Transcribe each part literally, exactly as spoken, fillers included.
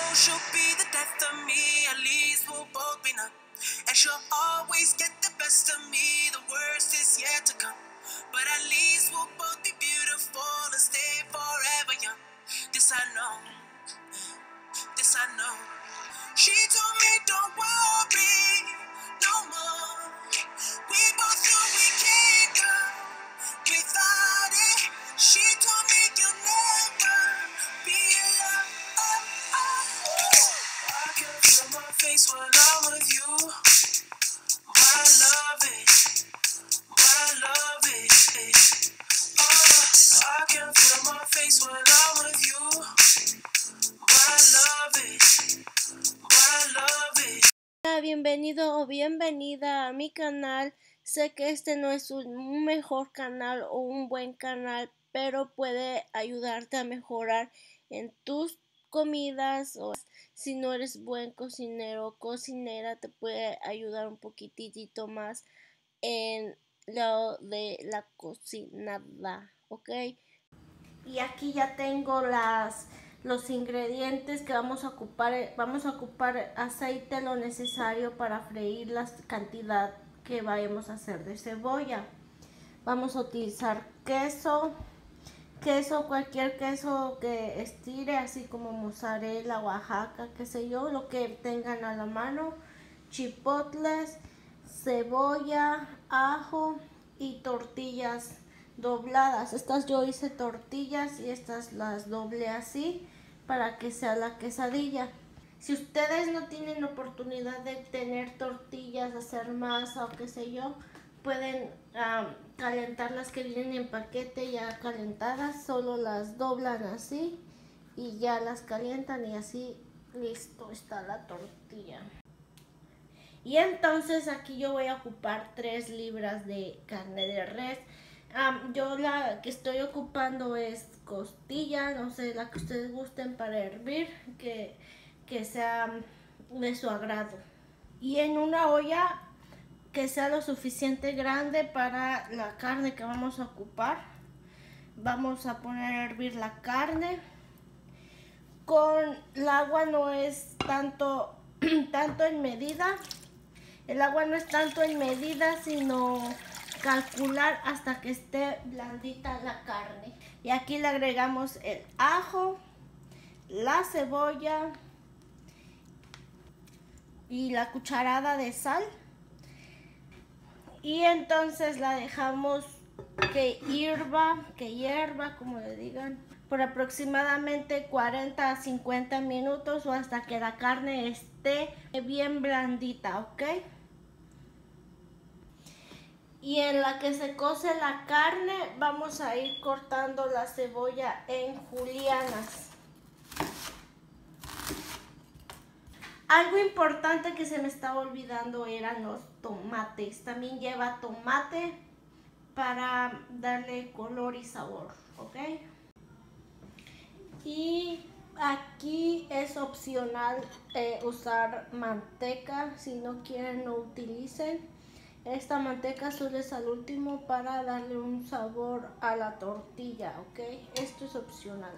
she'll be the death of me, at least we'll both be numb. And she'll always get the best of me, the worst is yet to come. But at least we'll both be beautiful and stay forever young. This I know, this I know. She told me don't worry no more. We both know we can't go without it. She told me you'll never be alone. Oh, oh, oh. I can feel my face when I'm with you. But I love it, but I love it. Oh, I can feel my face when I'm with you. But I love it, but I love it. Hola, bienvenido o bienvenida a mi canal. Sé que este no es un mejor canal o un buen canal, pero puede ayudarte a mejorar en tus comidas, o si no eres buen cocinero o cocinera, te puede ayudar un poquitito más en lo de la cocinada, ¿ok? Y aquí ya tengo las los ingredientes que vamos a ocupar. Vamos a ocupar aceite, lo necesario para freír la cantidad que vayamos a hacer de cebolla. Vamos a utilizar queso, queso, cualquier queso que estire, así como mozzarella, Oaxaca, qué sé yo, lo que tengan a la mano, chipotles, cebolla, ajo y tortillas dobladas. Estas yo hice tortillas y estas las doblé así para que sea la quesadilla. Si ustedes no tienen oportunidad de tener tortillas, hacer masa o qué sé yo, pueden um, calentar las que vienen en paquete ya calentadas, solo las doblan así y ya las calientan y así listo está la tortilla. Y entonces aquí yo voy a ocupar tres libras de carne de res. Um, yo la que estoy ocupando es costilla, no sé, la que ustedes gusten para hervir, que, que sea de su agrado. Y en una olla que sea lo suficiente grande para la carne que vamos a ocupar, vamos a poner a hervir la carne. Con el agua no es tanto, tanto en medida, el agua no es tanto en medida, sino calcular hasta que esté blandita la carne. Y aquí le agregamos el ajo, la cebolla y la cucharada de sal. Y entonces la dejamos que hierva, que hierva, como le digan, por aproximadamente cuarenta a cincuenta minutos o hasta que la carne esté bien blandita, ¿ok? Y en la que se cose la carne vamos a ir cortando la cebolla en julianas. Algo importante que se me estaba olvidando eran los tomates. También lleva tomate para darle color y sabor, ¿ok? Y aquí es opcional eh, usar manteca. Si no quieren, no utilicen. Esta manteca solo es al último para darle un sabor a la tortilla, ¿ok? Esto es opcional.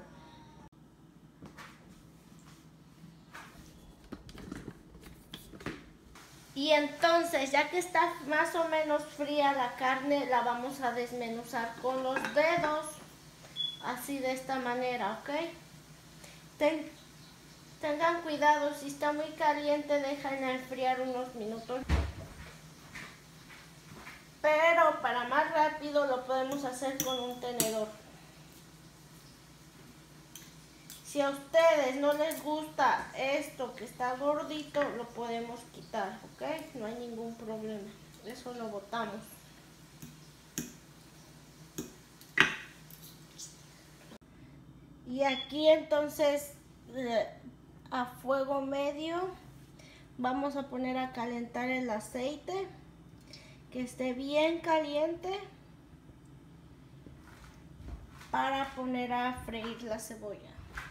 Y entonces, ya que está más o menos fría la carne, la vamos a desmenuzar con los dedos, así de esta manera, ¿ok? Ten, tengan cuidado, si está muy caliente, dejen enfriar unos minutos. Pero para más rápido lo podemos hacer con un tenedor. Si a ustedes no les gusta esto que está gordito, lo podemos quitar, ¿ok? No hay ningún problema. Eso lo botamos. Y aquí entonces a fuego medio vamos a poner a calentar el aceite, que esté bien caliente, para poner a freír la cebolla.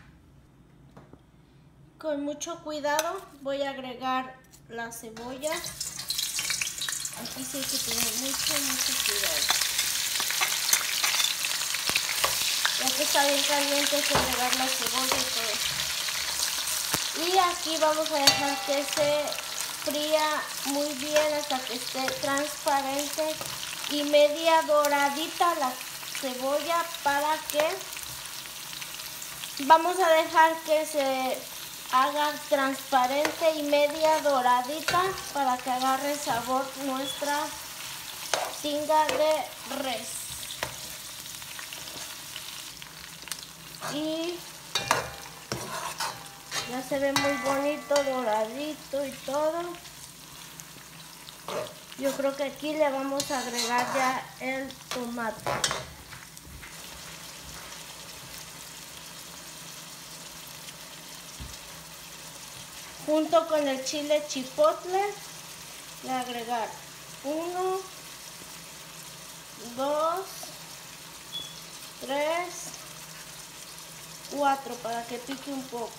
Con mucho cuidado voy a agregar la cebolla. Aquí sí hay que tener mucho, mucho cuidado. Ya que está bien caliente, hay que agregar la cebolla y todo. Y aquí vamos a dejar que se fría muy bien hasta que esté transparente y media doradita la cebolla, para que vamos a dejar que se haga transparente y media doradita para que agarre sabor nuestra tinga de res. Y ya se ve muy bonito, doradito y todo. Yo creo que aquí le vamos a agregar ya el tomate. Junto con el chile chipotle, le agregar uno, dos, tres, cuatro para que pique un poco.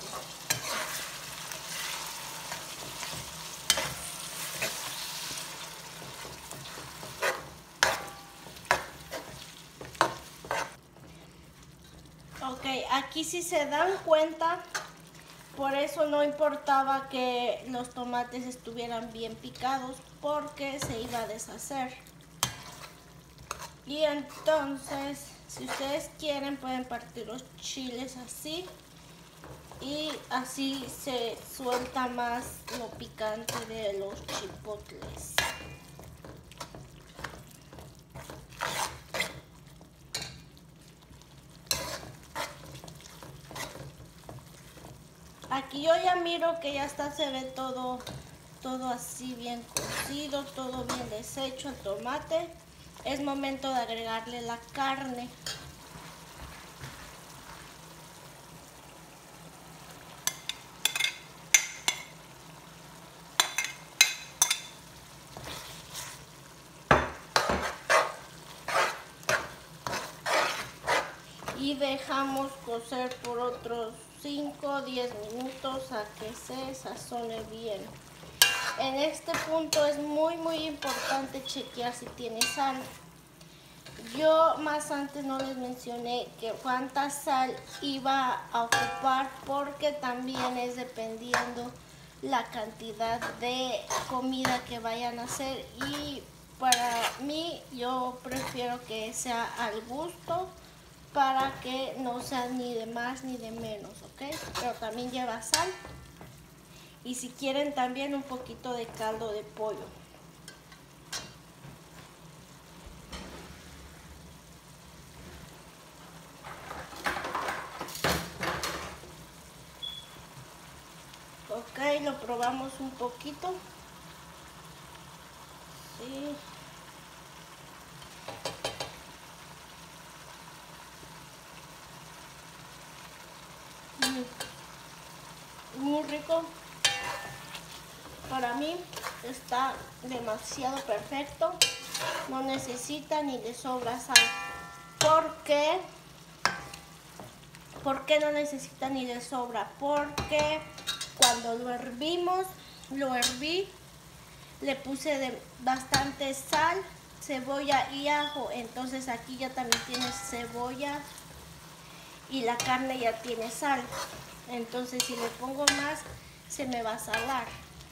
Ok, aquí si se dan cuenta, por eso no importaba que los tomates estuvieran bien picados, porque se iba a deshacer. Y entonces, si ustedes quieren, pueden partir los chiles así, y así se suelta más lo picante de los chipotles. Aquí yo ya miro que ya está, se ve todo, todo así bien cocido, todo bien deshecho el tomate. Es momento de agregarle la carne. Y dejamos cocer por otros cinco o diez minutos a que se sazone bien. En este punto es muy muy importante chequear si tiene sal. Yo más antes no les mencioné que cuánta sal iba a ocupar, porque también es dependiendo la cantidad de comida que vayan a hacer, y para mí yo prefiero que sea al gusto, para que no sea ni de más ni de menos, ¿ok? Pero también lleva sal, y si quieren también un poquito de caldo de pollo. Ok, lo probamos un poquito. Sí. Muy rico. Para mí está demasiado perfecto. No necesita ni le sobra sal. ¿Por qué? ¿Por qué no necesita ni le sobra? Porque cuando lo hervimos, lo herví, le puse de bastante sal, cebolla y ajo. Entonces aquí ya también tiene cebolla y la carne ya tiene sal. Entonces si le pongo más, se me va a salar.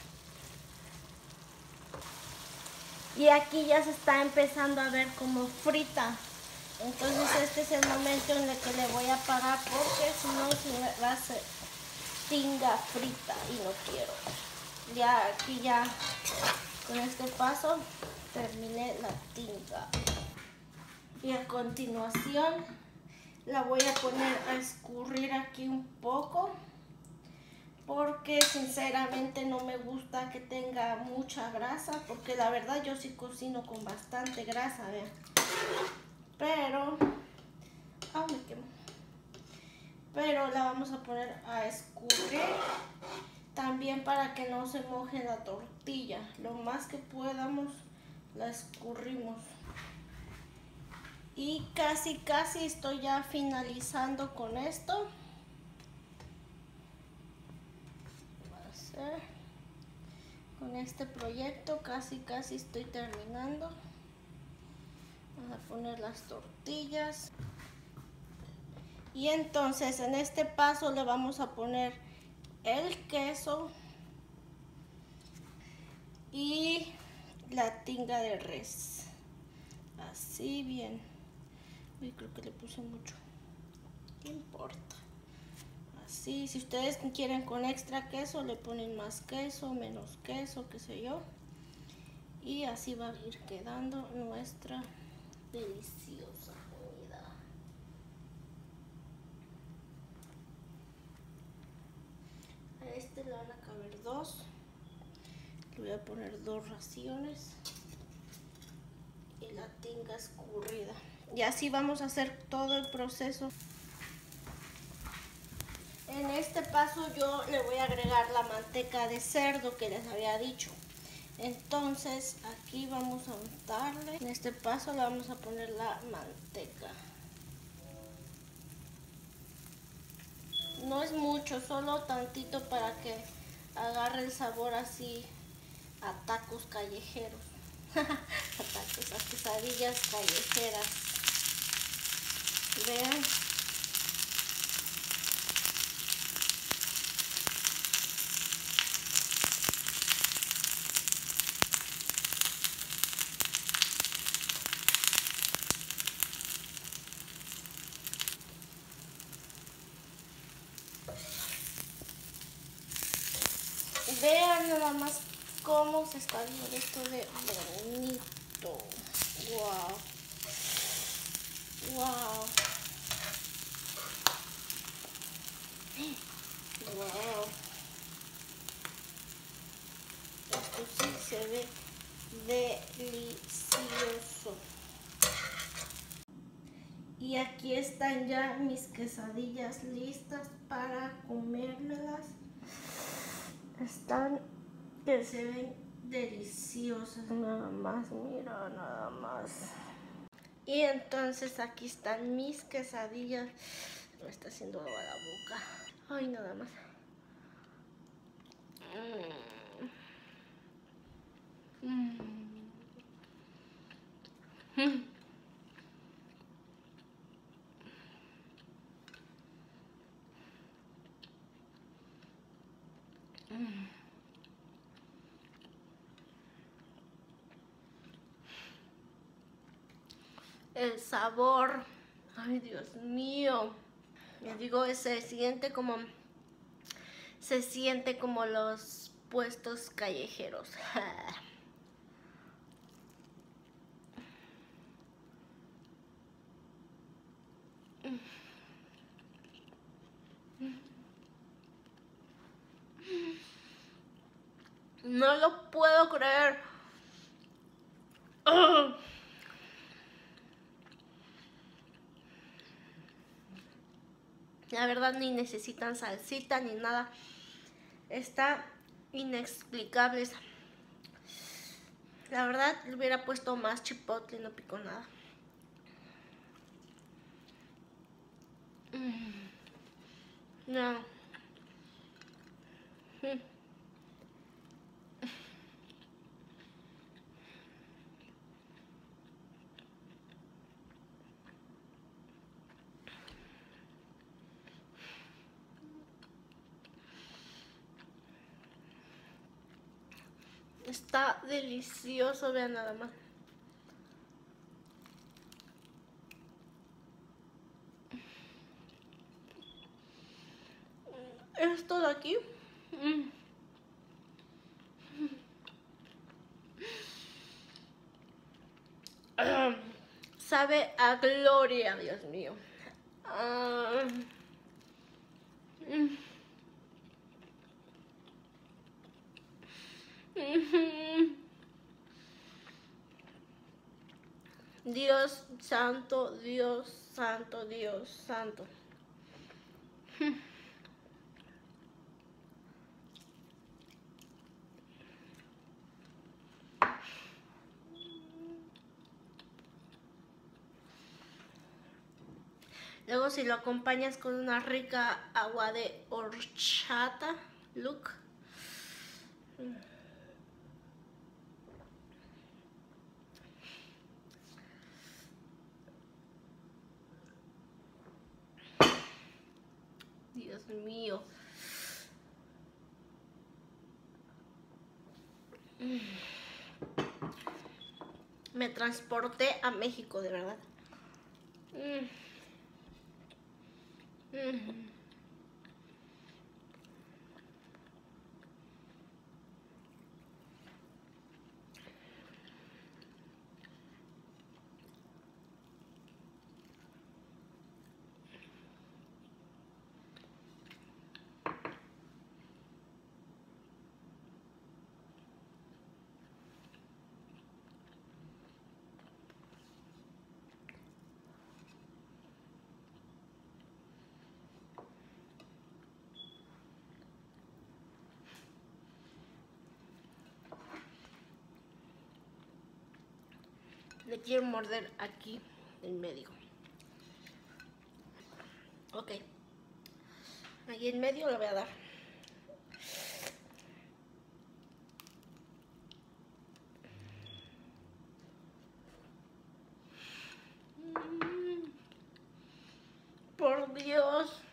Y aquí ya se está empezando a ver como frita. Entonces este es el momento en el que le voy a apagar, porque si no se me va a hacer tinga frita y no quiero. Ya aquí ya con este paso terminé la tinga. Y a continuación la voy a poner a escurrir aquí un poco, porque sinceramente no me gusta que tenga mucha grasa, porque la verdad yo sí cocino con bastante grasa, vean. Pero, ah, me quemo. Pero la vamos a poner a escurrir también para que no se moje la tortilla. Lo más que podamos la escurrimos. Y casi casi estoy ya finalizando con esto. Con este proyecto casi casi estoy terminando. Vamos a poner las tortillas. Y entonces en este paso le vamos a poner el queso y la tinga de res. Así bien. Uy, creo que le puse mucho. No importa. Así, si ustedes quieren con extra queso, le ponen más queso, menos queso, qué sé yo. Y así va a ir quedando nuestra deliciosa comida. A este le van a caber dos. Le voy a poner dos raciones. Y la tinga escurrida. Y así vamos a hacer todo el proceso. En este paso yo le voy a agregar la manteca de cerdo que les había dicho. Entonces aquí vamos a untarle. En este paso le vamos a poner la manteca. No es mucho, solo tantito para que agarre el sabor así a tacos callejeros. A tacos, a quesadillas callejeras. Vean. Vean nada más cómo se está viendo esto de bonito. Wow. Wow. Wow. Esto sí se ve delicioso. Y aquí están ya mis quesadillas listas para comérmelas. Están que se ven deliciosas. Nada más, mira, nada más. Y entonces aquí están mis quesadillas. Me está haciendo agua la boca. Ay, nada más. Mm. Mm. Mm. El sabor, ay Dios mío, les digo, se siente como, se siente como los puestos callejeros. No lo puedo creer. La verdad ni necesitan salsita ni nada. Está inexplicable. La verdad le hubiera puesto más chipotle y no picó nada. No. Está delicioso, vean nada más. Esto de aquí mm. uh, sabe a gloria, Dios mío. Uh, mm. Dios santo, Dios santo, Dios santo. Luego si lo acompañas con una rica agua de horchata, look. Dios mío. Me transporté a México, de verdad. Mm. Mm. Le quiero morder aquí en medio. Ok. Aquí en medio le voy a dar. Mm. Por Dios.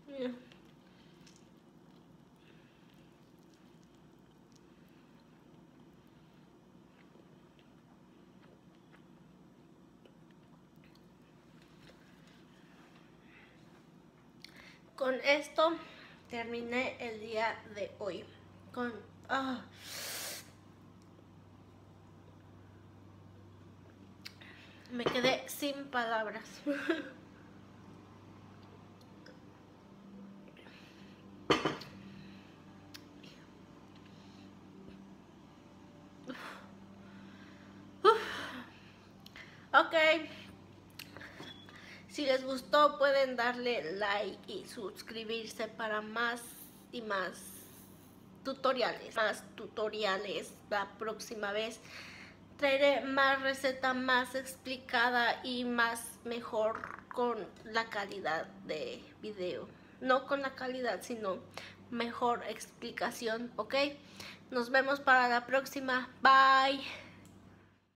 Con esto terminé el día de hoy. Con oh, me quedé sin palabras. Ok. Si les gustó, pueden darle like y suscribirse para más y más tutoriales. Más tutoriales la próxima vez. Traeré más receta más explicada y más mejor con la calidad de video. No con la calidad, sino mejor explicación, ¿ok? Nos vemos para la próxima. Bye.